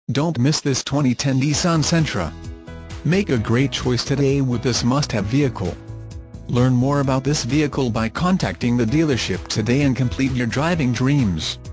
Don't miss this 2010 Nissan Sentra. Make a great choice today with this must-have vehicle. Learn more about this vehicle by contacting the dealership today and complete your driving dreams.